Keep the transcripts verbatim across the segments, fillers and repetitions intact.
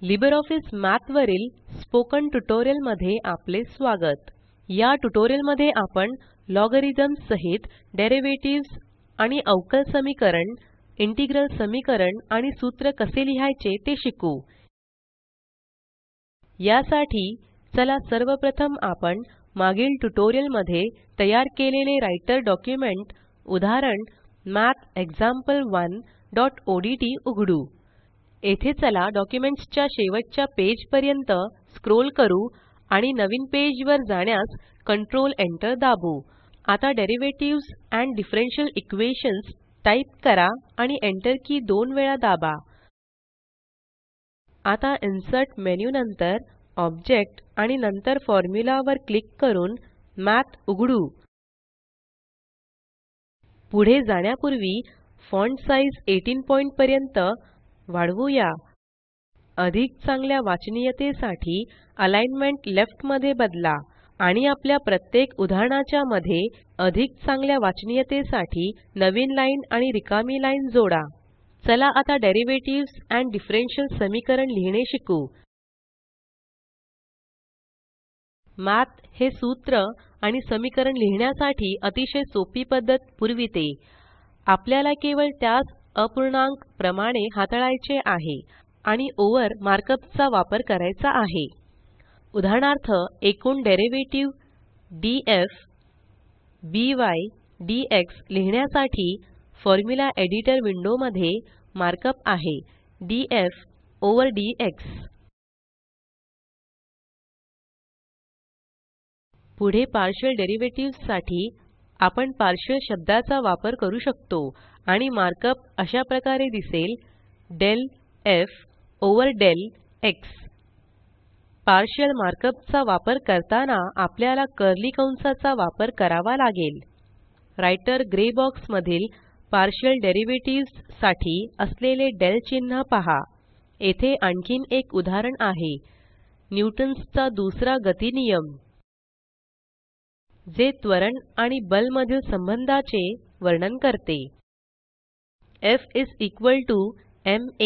LibreOffice मठ वरील spoken tutorial मध्ये आपले स्वागत. या ट्युटोरियल मध्ये आपण लॉगरिथम्स सहित डेरिव्हेटिव्हज आणि अवकल समीकरण, इंटिग्रल समीकरण आणि सूत्र कसे लिहायचे ते शिकू. यासाठी चला सर्वप्रथम आपण मागील ट्युटोरियल मध्ये तयार केलेले राइटर डॉक्युमेंट उदाहरण मठ एक्झाम्पल वन डॉट ओडीटी उघडू. येथे चला डॉक्युमेंट्स च्या शेवटच्या पेज पर्यंत स्क्रॉल करू आणि नवीन पेज वर जाण्यास कंट्रोल एंटर दाबू. आता derivatives and differential equations type करा आणि एंटर की दोन वेळा दाबा. आता इन्सर्ट मेन्यू नंतर ऑब्जेक्ट आणि नंतर फॉर्म्युला वर क्लिक करून मठ उघडू. पुढे जाण्यापूर्वी फॉन्ट साइझ अठरा पॉइंट पर्यंत वाढवूया. अधिक चांगल्या वाचनीयतेसाठी अलाइनमेंट लेफ्ट मध्ये बदला आणि आपल्या प्रत्येक उदाहरणाच्या मध्ये अधिक चांगल्या वाचनीयतेसाठी नवीन लाइन आणि रिकामी लाइन जोडा. चला आता डेरिव्हेटिव्हज एंड डिफरन्शियल समीकरण लिहिणे शिकू. मठ हे सूत्र आणि समीकरण लिहिण्यासाठी अतिशय सोपी पद्धत पुरविते. आपल्याला केवळ त्यास अपूर्णांक प्रमाणे हाताळायचे आहे आणि ओव्हर मार्कअप चा वापर करायचा आहे. उदाहरणार्थ एकूण डेरिव्हेटिव्ह डीएफ बाय डीएक्स लिहिण्यासाठी फॉर्म्युला एडिटर विंडो मध्ये मार्कअप आहे डीएफ ओव्हर डीएक्स. पुढे पार्शियल डेरिव्हेटिव्हज साठी आपण पार्शियल शब्दाचा वापर करू शकतो आणि मार्कअप अशा प्रकारे दिसेल del f over del x. Partial markup चा वापर करताना आपल्याला कर्ली कंसाचा वापर करावा लागेल. राइटर ग्रे बॉक्स मधील पार्शियल डेरिव्हेटिव्हज साठी असलेले del चिन्ह पहा. येथे आणखीन एक उदाहरण आहे न्यूटन्स चा दुसरा गती नियम, जे त्वरण आणि बल मधील संबंधाचे वर्णन करते. F is equal to ma.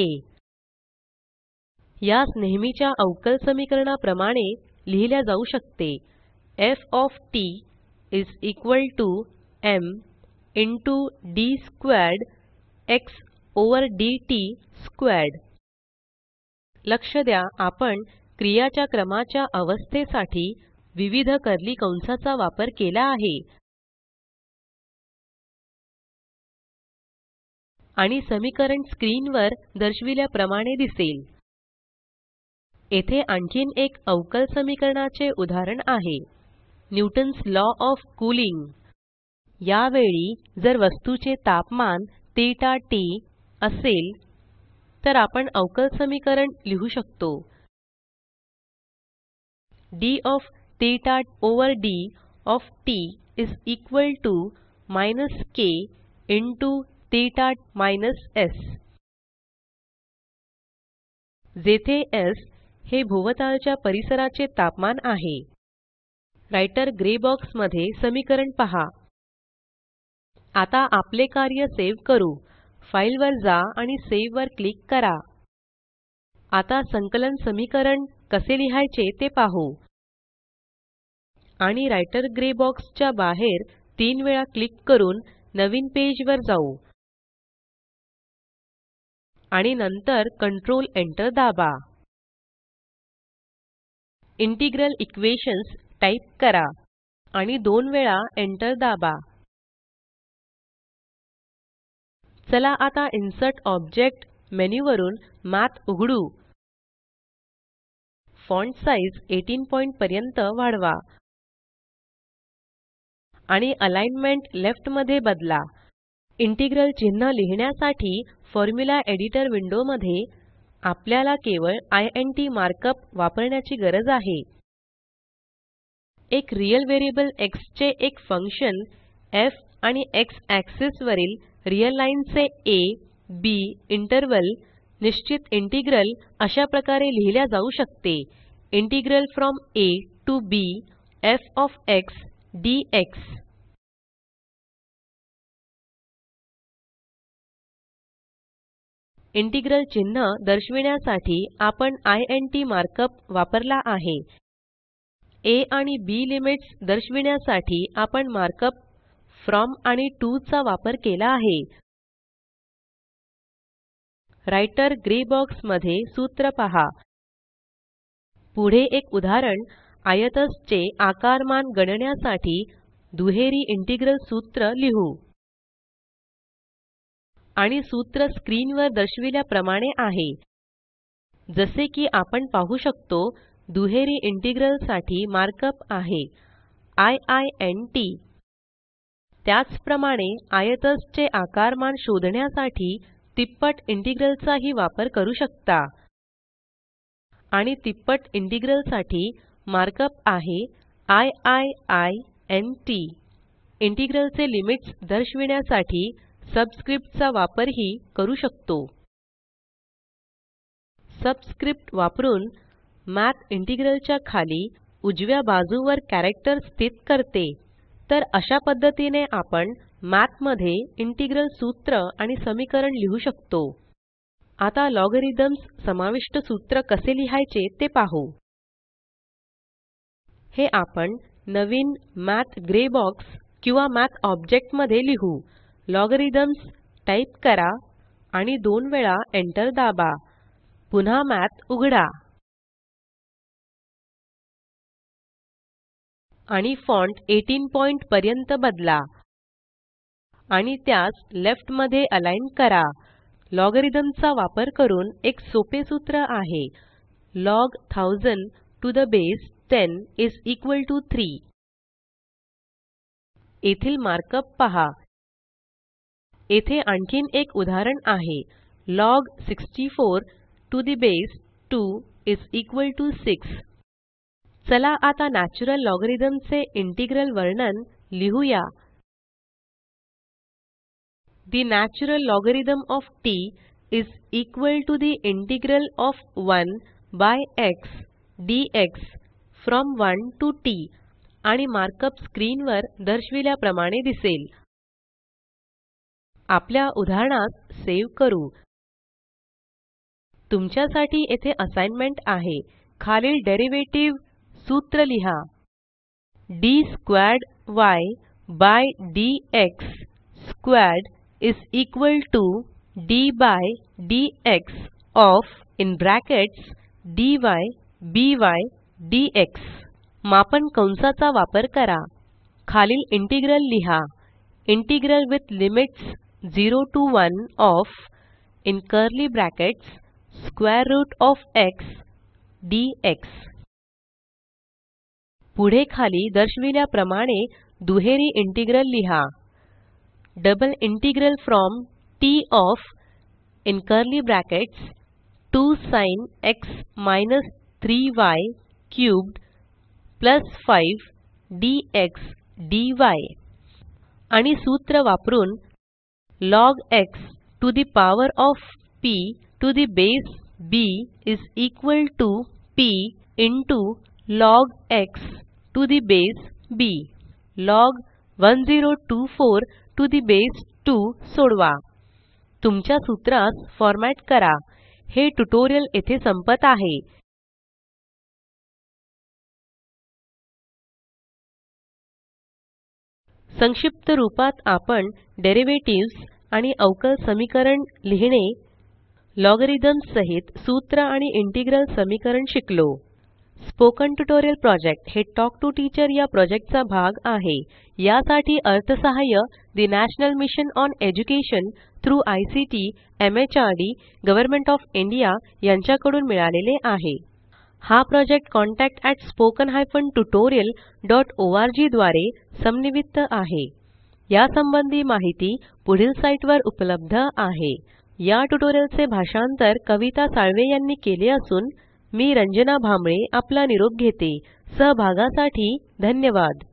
यास नेहमीच्या अवकल समीकरणाप्रमाणे लिहिल्या जाऊ शकते. F of t is equal to m into d squared x over dt squared. लक्ष द्या आपण क्रियाच्या क्रमाच्या अवस्थेसाठी विविध कर्ली कंसाचा वापर केला आहे आणि समीकरण स्क्रीन वर दर्शविल्याप्रमाणे दिसेल. येथे आणखीन एक अवकल समीकरणाचे उदाहरण आहे न्यूटन्स लॉ ऑफ कूलिंग. यावेळी जर वस्तूचे तापमान थीटा टी असेल तर आपण अवकल समीकरण लिहू शकतो d of theta over d of t is equal to minus k into theta minus s. जेथे s हे भोवतालच्या परिसराचे तापमान आहे. राइटर ग्रे बॉक्स मध्ये समीकरण पहा. आता आपले कार्य सेव्ह करू. फाइल वर जा आणि सेव्ह वर क्लिक करा. आता संकलन समीकरण कसे लिहायचे ते पाहू आणि राइटर ग्रे बॉक्स च्या बाहेर तीन वेळा क्लिक करून नवीन पेज वर जाऊ आणि नंतर कंट्रोल एंटर दाबा. इंटिग्रल इक्वेशन्स टाइप करा आणि दोन वेळा एंटर दाबा. चला आता इन्सर्ट ऑब्जेक्ट मेन्यू वरून मठ उघडू. फॉन्ट साइझ अठरा पॉइंट पर्यंत वाढवा आणि अलाइनमेंट लेफ्ट मध्ये बदला. इंटिग्रल चिन्ह लिहिण्यासाठी फॉर्म्युला एडिटर विंडो मध्ये आपल्याला केवळ इंट मार्कअप वापरण्याची गरज आहे. एक रियल व्हेरिएबल x चे एक फंक्शन f आणि x एक्सिस वरील रियल लाइन चे a b इंटरवल निश्चित इंटिग्रल अशा प्रकारे लिहिल्या जाऊ शकते integral from a to b f of x dx. Integral चिन्ह दर्शविण्यासाठी आपण इंट मार्कअप वापरला आहे. आ आणि बी लिमिट्स दर्शविण्यासाठी आपण मार्कअप फ्रॉम आणि टीओ चा वापर केला आहे. राइटर ग्रे बॉक्स मध्ये सूत्र पहा. पुढे एक उदाहरण आयतज चे आकारमान गणण्यासाठी दुहेरी इंटिग्रल सूत्र लिहू. आणि सूत्र स्क्रीन वर दर्शविल्याप्रमाणे आहे. जसे की आपण पाहू शकतो, दुहेरी इंटिग्रल साठी मार्कअप आहे इंट. त्याचप्रमाणे आयतज चे आकारमान शोधण्यासाठी तिप्पट इंटिग्रल चाही वापर करू शकता. आणि तिप्पट इंटिग्रल साठी मार्कअप आहे इंट. इंटिग्रल चे लिमिट्स दर्शविण्यासाठी सबस्क्रिप्ट चा वापरही करू शकतो. सबस्क्रिप्ट वापरून मॅथ इंटिग्रल च्या खाली उजव्या बाजूवर कॅरेक्टर स्थित करते. तर अशा पद्धतीने आपण मॅथ मध्ये इंटिग्रल सूत्र आणि समीकरण लिहू शकतो. आता लॉगरिथम्स समाविष्ट सूत्र कसे लिहायचे ते पाहू. हे आपण नवीन मॅथ ग्रे बॉक्स किंवा मॅथ ऑब्जेक्ट मध्ये लिहू. लॉगरिथम्स टाइप करा आणि दोन वेळा एंटर दाबा. पुन्हा मॅथ उघडा आणि फॉन्ट अठरा पॉइंट पर्यंत बदला आणि त्यास लेफ्ट मध्ये अलाइन करा. लॉगरिथम चा वापर करून एक सोपे सूत्र आहे. Log one thousand to the base ten is equal to three. येथील मार्कअप पहा. येथे आणखीन एक उदाहरण आहे. Log sixty-four to the base two is equal to six. चला आता नॅचरल लॉगरिथम चे इंटिग्रल वर्णन लिहूया. The natural logarithm of t is equal to the integral of one by x dx from one to t. आणि markup screen वर दर्शविल्याप्रमाणे दिसेल. आपल्या उदाहरणास सेव्ह करू. तुमच्यासाठी येथे असाइनमेंट आहे. खालील डेरिव्हेटिव्ह सूत्र लिहा. d squared y by dx squared is equal to d by dx of in brackets dy by dx. मापन कंसाचा वापर करा. खालील इंटिग्रल लिहा. Integral with limits zero to one of in curly brackets square root of x dx. पुढे खाली दर्शविल्याप्रमाणे दुहेरी इंटिग्रल लिहा. Double integral from t of in curly brackets two sin x minus three y cubed plus five dx dy. आणि सूत्र वापरून log x to the power of p to the base b is equal to p into log x to the base b. log one thousand twenty-four to the base two सोडवा. तुमच्या सूत्रास format करा. हे tutorial येथे संपत आहे. संक्षिप्त रूपात आपण डेरिव्हेटिव्हज आणि अवकल समीकरण लिहिणे, लॉगरिथम्स सहित सूत्र आणि इंटिग्रल समीकरण शिकलो. स्पोकन ट्युटोरियल प्रोजेक्ट हे टॉक टू टीचर या प्रोजेक्टचा भाग आहे. यासाठी अर्थसहाय्य the national mission on education through I C T M H R D government of India यांच्याकडून मिळालेले आहे. हा project contact at spoken hyphen tutorial dot org द्वारे समन्वित आहे. या संबंधी माहिती पुढील साईटवर उपलब्ध आहे. या ट्युटोरियलचे भाषांतर कविता साळवे यांनी केले असून मी रंजना भांबळे आपला निरोप घेते. सहभागासाठी धन्यवाद.